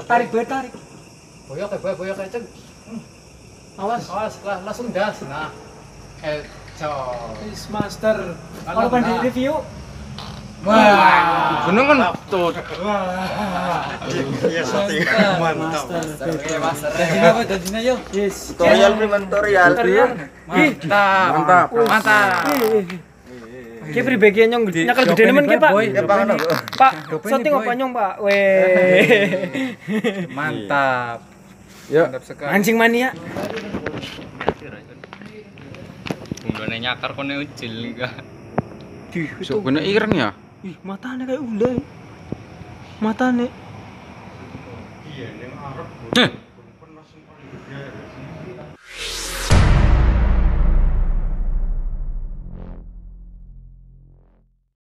Tarik bae tarik. Boyok kayak ceng. Awas, langsung das. Nah. Is master. Kalau kan di review. Gunung kan tut. Iya, setting. Mantap. Dadinya apa dadinya yo? Yes. Tutorial tutorial. Mantap. Ki pribadi nyong nyakal gede nemen ki, Pak. Pak, setting apa nyong, Pak? Weh. Mantap. Yuk. Mancing mania. Bundone nyakar kone ujil enggak. Itu Sok kene ireng ya. ih, matanya kayak udah. Matanya. Iya, ning arep.